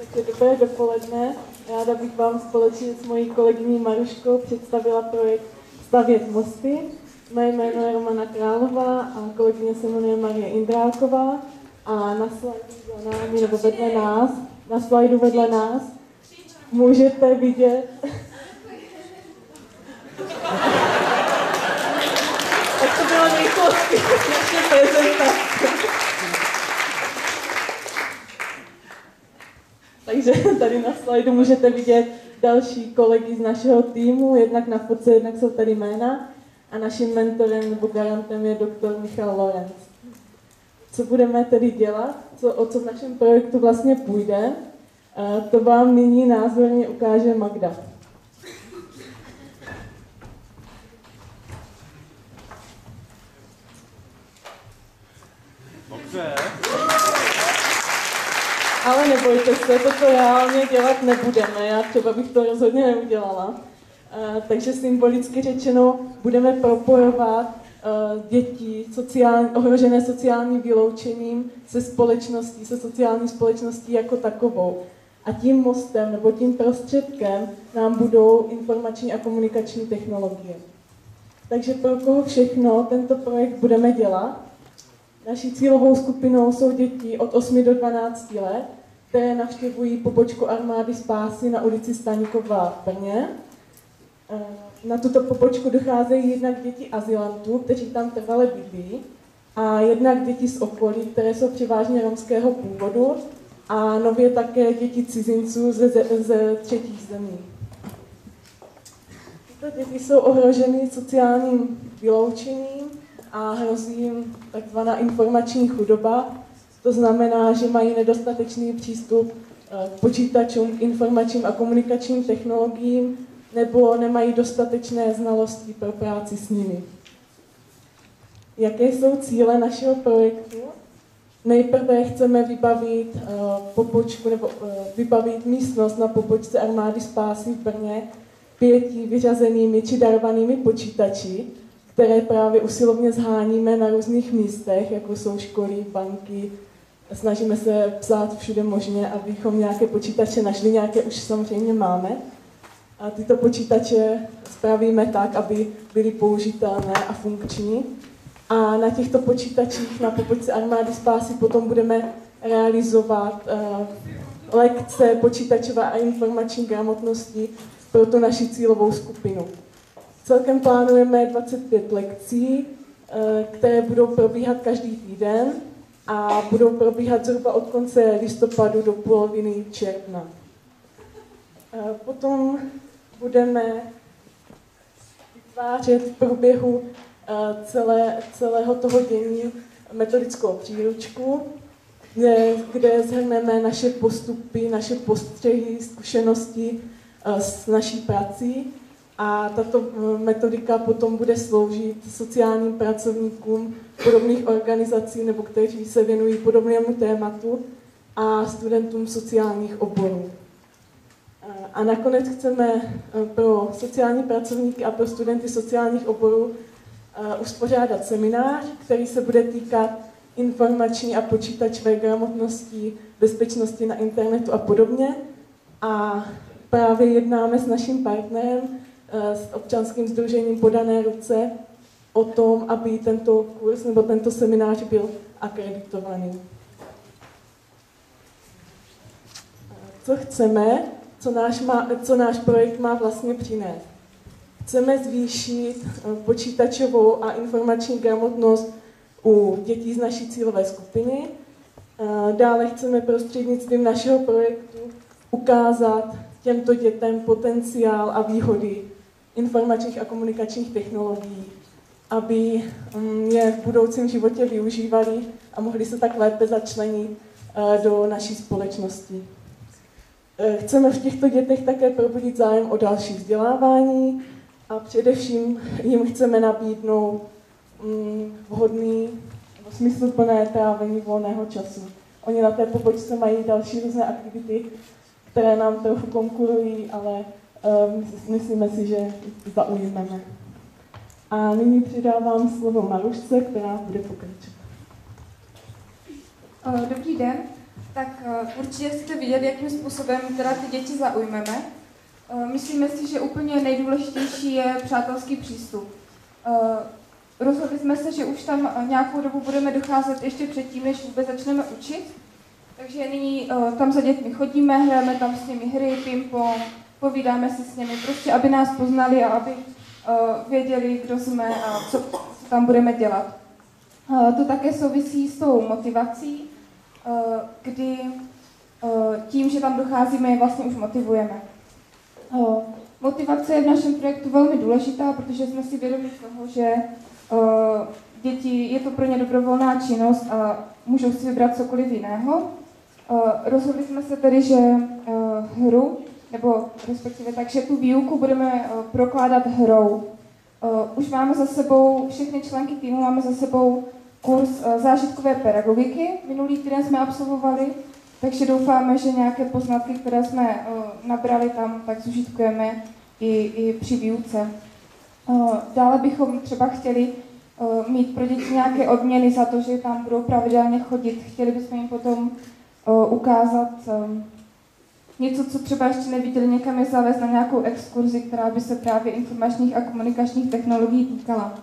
Takže dobré dopoledne. Ráda bych vám společně s mojí kolegyní Maruškou představila projekt Stavět mosty. Mé jméno je Romana Králová a kolegyně se jmenuje Marie Indráková. A na slajdu za námi, nebo vedle nás, můžete vidět... Tak to bylo nejchlosti naše prezentace. Takže tady na slajdu můžete vidět další kolegy z našeho týmu, jednak na fotce, jednak jsou tady jména a naším mentorem nebo garantem je doktor Michal Lorenz. Co budeme tedy dělat, o co v našem projektu vlastně půjde, to vám nyní názorně ukáže Magda. Dobře. Ale nebojte se, toto reálně dělat nebudeme, já třeba bych to rozhodně neudělala. Takže symbolicky řečeno budeme propojovat děti ohrožené sociálním vyloučením se společností, se sociální společností jako takovou. A tím mostem nebo tím prostředkem nám budou informační a komunikační technologie. Takže pro koho všechno tento projekt budeme dělat? Naší cílovou skupinou jsou děti od 8 do 12 let, které navštěvují pobočku Armády spásy na ulici Staníkova v Brně. Na tuto pobočku docházejí jednak děti azylantů, kteří tam trvale bydlí, a jednak děti z okolí, které jsou převážně romského původu, a nově také děti cizinců ze třetích zemí. Tyto děti jsou ohroženy sociálním vyloučením a hrozí jim takzvaná informační chudoba. To znamená, že mají nedostatečný přístup k počítačům, k informačním a komunikačním technologiím nebo nemají dostatečné znalosti pro práci s nimi. Jaké jsou cíle našeho projektu? Nejprve chceme vybavit pobočku nebo vybavit místnost na pobočce Armády spásy v Brně 5 vyřazenými či darovanými počítači, které právě usilovně zháníme na různých místech, jako jsou školy, banky. Snažíme se psát všude možně, abychom nějaké počítače našli, nějaké už samozřejmě máme. A tyto počítače spravíme tak, aby byly použitelné a funkční. A na těchto počítačích na pobočce Armády spásy potom budeme realizovat lekce počítačové a informační gramotnosti pro tu naši cílovou skupinu. Celkem plánujeme 25 lekcí, které budou probíhat každý týden a budou probíhat zhruba od konce listopadu do poloviny června. Potom budeme vytvářet v průběhu celého toho dění metodickou příručku, kde shrneme naše postupy, naše postřehy, zkušenosti s naší prací. A tato metodika potom bude sloužit sociálním pracovníkům podobných organizací nebo kteří se věnují podobnému tématu a studentům sociálních oborů. A nakonec chceme pro sociální pracovníky a pro studenty sociálních oborů uspořádat seminář, který se bude týkat informační a počítačové gramotnosti, bezpečnosti na internetu a podobně. A právě jednáme s naším partnerem, s občanským sdružením Podané ruce, o tom, aby tento kurz nebo tento seminář byl akreditovaný. Co chceme, co náš projekt má vlastně přinést? Chceme zvýšit počítačovou a informační gramotnost u dětí z naší cílové skupiny. Dále chceme prostřednictvím našeho projektu ukázat těmto dětem potenciál a výhody informačních a komunikačních technologií, aby je v budoucím životě využívali a mohli se tak lépe začlenit do naší společnosti. Chceme v těchto dětech také probudit zájem o další vzdělávání a především jim chceme nabídnout vhodný, smysluplné trávení volného času. Oni na té pobočce mají další různé aktivity, které nám trochu konkurují, ale myslíme si, že zaujmeme. A nyní přidávám slovo Marušce, která bude pokračovat. Dobrý den, Tak určitě jste viděli, jakým způsobem teda ty děti zaujmeme. Myslíme si, že úplně nejdůležitější je přátelský přístup. Rozhodli jsme se, že už tam nějakou dobu budeme docházet ještě předtím, než vůbec začneme učit. Takže nyní tam za dětmi chodíme, hrajeme tam s nimi hry, ping-pong, povídáme si s nimi, prostě aby nás poznali a aby věděli, kdo jsme a co tam budeme dělat. To také souvisí s tou motivací, kdy tím, že tam docházíme, je vlastně už motivujeme. Motivace je v našem projektu velmi důležitá, protože jsme si vědomi toho, že děti, je to pro ně dobrovolná činnost a můžou si vybrat cokoliv jiného. Rozhodli jsme se tedy, že hru, nebo respektive tak, že tu výuku budeme prokládat hrou. Už máme za sebou, všechny členky týmu máme za sebou kurz zážitkové pedagogiky. Minulý týden jsme absolvovali, takže doufáme, že nějaké poznatky, které jsme nabrali tam, tak zužitkujeme i při výuce. Dále bychom třeba chtěli mít pro děti nějaké odměny za to, že tam budou pravidelně chodit. Chtěli bychom jim potom ukázat něco, co třeba ještě neviděli, někam je zavést na nějakou exkurzi, která by se právě informačních a komunikačních technologií týkala.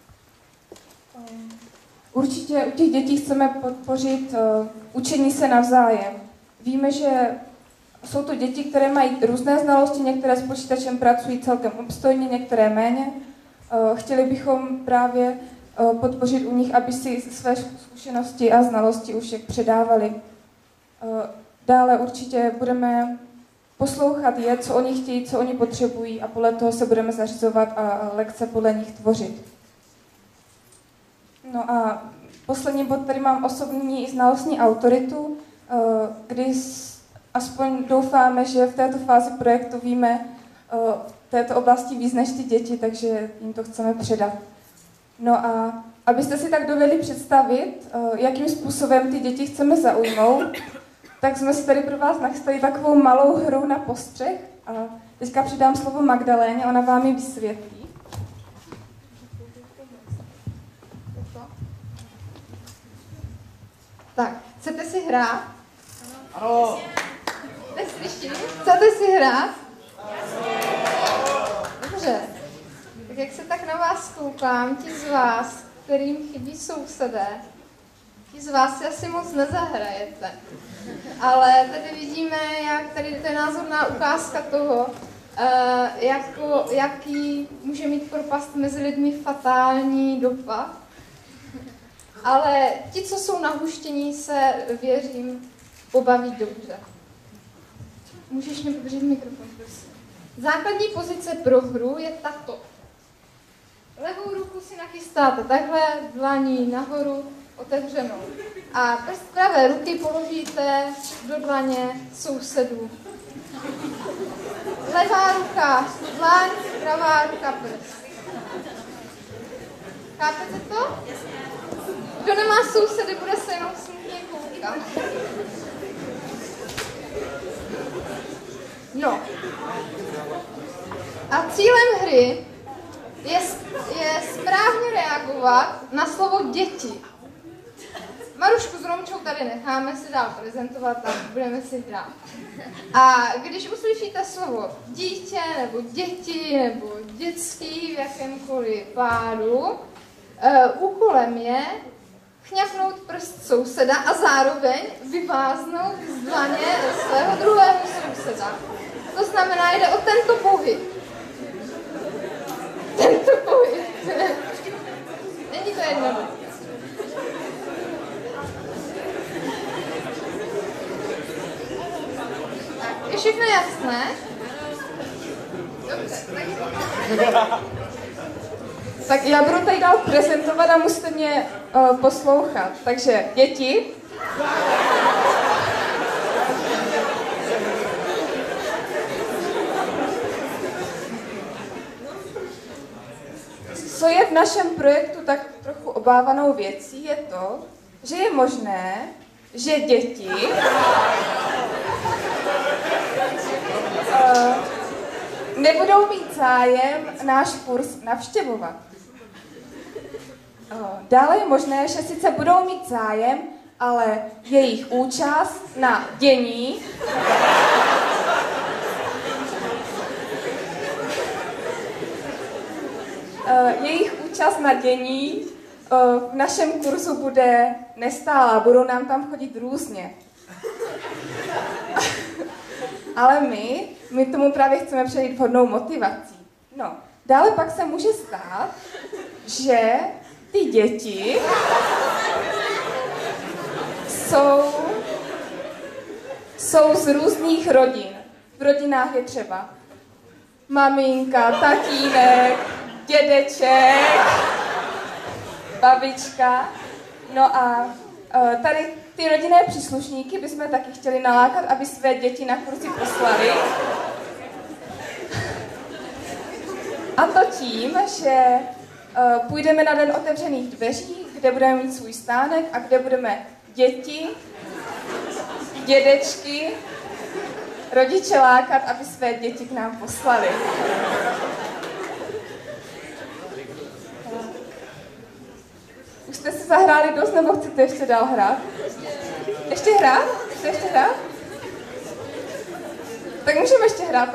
Určitě u těch dětí chceme podpořit učení se navzájem. Víme, že jsou to děti, které mají různé znalosti, některé s počítačem pracují celkem obstojně, některé méně. Chtěli bychom právě podpořit u nich, aby si své zkušenosti a znalosti už jak předávali. Dále určitě budeme poslouchat je, co oni chtějí, co oni potřebují a podle toho se budeme zařizovat a lekce podle nich tvořit. No a poslední bod, tady mám osobní i znalostní autoritu, kdy aspoň doufáme, že v této fázi projektu víme v této oblasti víc než ty děti, takže jim to chceme předat. No a abyste si tak dovedli představit, jakým způsobem ty děti chceme zaujmout, tak jsme si tady pro vás nachystali takovou malou hru na postřeh a teďka přidám slovo Magdaléně, ona vám ji vysvětlí. Tak, chcete si hrát? Ano. Neslyším? Chcete si hrát? Dobře. Tak jak se tak na vás koukám, ti z vás, kterým chybí sousedé, ti z vás si asi moc nezahrajete. Ale tady vidíme, jak tady to je názorná ukázka toho, jaký může mít propast mezi lidmi fatální dopad. Ale ti, co jsou nahuštění, se, věřím, pobaví dobře. Můžeš mi podržet mikrofon, prosím. Základní pozice pro hru je tato. Levou ruku si nachystáte takhle, dlaní nahoru, otevřenou. A prst pravé ruky položíte do dlaně sousedů. Levá ruka dlaň, pravá ruka prst. Chápete to? Kdo nemá sousedy, bude se jenom smutně koukat. No. A cílem hry je správně reagovat na slovo děti. Marušku s Romčou tady necháme si dál prezentovat a budeme si hrát. A když uslyšíte slovo dítě, nebo děti, nebo dětský v jakémkoliv pádu, úkolem je chňapnout prst souseda a zároveň vyváznout z dlaně svého druhého souseda. To znamená, jde o tento pohyb. Tento pohyb. Není to jednoduché. Tak, je všechno jasné? Dobře, Tak já budu tady dál prezentovat a musíte mě poslouchat. Takže děti. Co je v našem projektu tak trochu obávanou věcí, je to, že je možné, že děti nebudou mít zájem náš kurz navštěvovat. Dále je možné, že sice budou mít zájem, ale jejich účast na dění v našem kurzu bude nestálá, budou nám tam chodit různě. Ale my tomu právě chceme předejít vhodnou motivací. No, dále pak se může stát, že ty děti jsou z různých rodin. V rodinách je třeba maminka, tatínek, dědeček, babička. No a tady ty rodinné příslušníky bychom taky chtěli nalákat, aby své děti na kurzy poslali. A to tím, že půjdeme na den otevřených dveří, kde budeme mít svůj stánek a kde budeme děti, dědečky, rodiče lákat, aby své děti k nám poslali. Už jste si zahráli dost, nebo chcete ještě dál hrát? Ještě hrát? Chcete ještě hrát? Tak můžeme ještě hrát,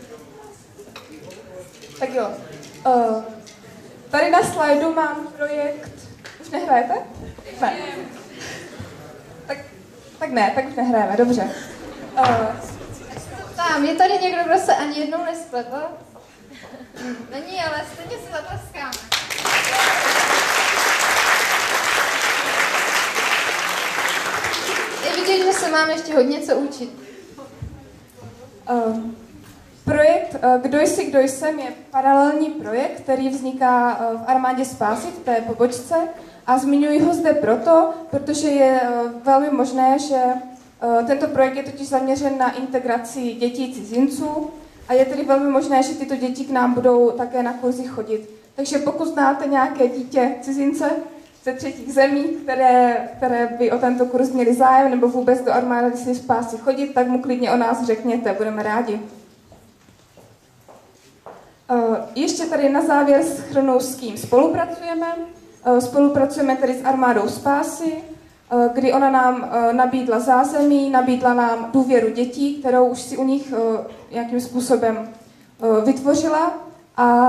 tak jo. Tady na slajdu mám projekt... Už nehrajete? Ne. Tak už nehrajeme, dobře. Tam, je tady někdo, kdo se ani jednou nespletl? Není, ale stejně se zatleskáme. Je vidět, že se máme ještě hodně co učit. Projekt Kdo jsem je paralelní projekt, který vzniká v Armádě spásy, v té pobočce. A zmiňuji ho zde proto, protože je velmi možné, že tento projekt je totiž zaměřen na integraci dětí cizinců a je tedy velmi možné, že tyto děti k nám budou také na kurzy chodit. Takže pokud znáte nějaké dítě cizince ze třetích zemí, které by o tento kurz měli zájem nebo vůbec do Armády spásy chodit, tak mu klidně o nás řekněte, budeme rádi. Ještě tady na závěr shrnu, s kým spolupracujeme. Spolupracujeme tedy s Armádou spásy, kdy ona nám nabídla zázemí, nabídla nám důvěru dětí, kterou už si u nich nějakým způsobem vytvořila a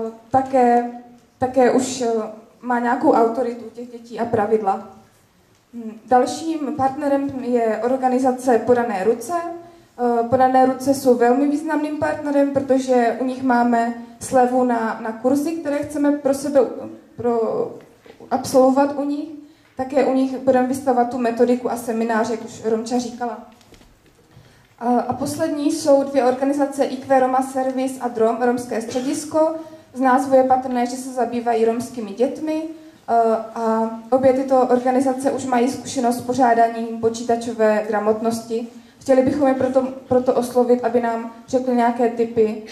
také už má nějakou autoritu těch dětí a pravidla. Dalším partnerem je organizace Podané ruce. Podané ruce jsou velmi významným partnerem, protože u nich máme slevu na kurzy, které chceme pro sebe absolvovat u nich. Také u nich budeme vystavovat tu metodiku a seminář, jak už Romča říkala. A poslední jsou dvě organizace IQ Roma Service a DROM, Romské středisko. Z názvu je patrné, že se zabývají romskými dětmi. A obě tyto organizace už mají zkušenost s pořádáním počítačové gramotnosti. Chtěli bychom je proto oslovit, aby nám řekli nějaké tipy,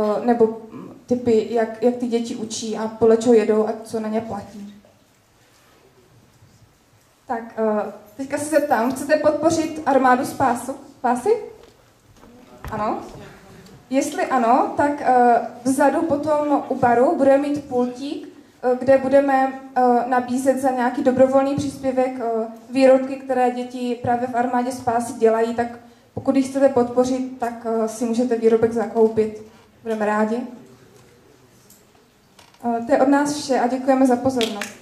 jak ty děti učí a podle čeho jedou a co na ně platí. Tak, teďka se zeptám, chcete podpořit Armádu spásy? Ano? Jestli ano, tak vzadu potom u baru budeme mít pultík, kde budeme nabízet za nějaký dobrovolný příspěvek výrobky, které děti právě v Armádě spásy dělají, tak pokud ji chcete podpořit, tak si můžete výrobek zakoupit. Budeme rádi. To je od nás vše a děkujeme za pozornost.